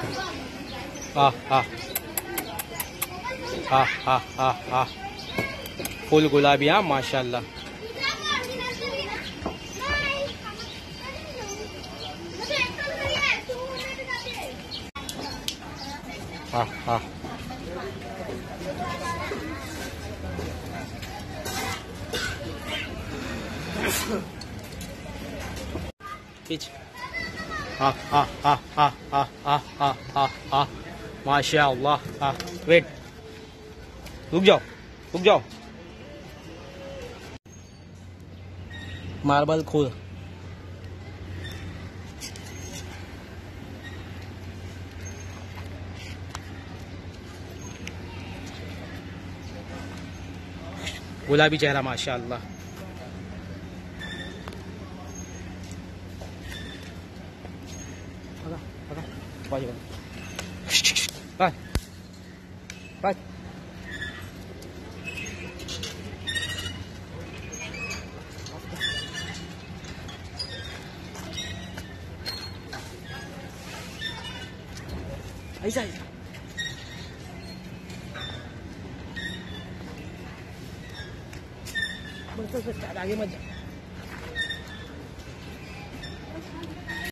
हाँ हाँ हाँ हाँ हाँ हाँ, फुल गुलाबी। हाँ माशाल्लाह। हाँ हाँ पीछे। हाँ हाँ हाँ हाँ हाँ हाँ हाँ हाँ हाँ, माशाअल्लाह। हाँ वेट, रुक जाओ रुक जाओ। मार्बल खोल। गुलाबी चेहरा माशाअल्लाह। Bye bye. ऐसा बस आगे मत जा।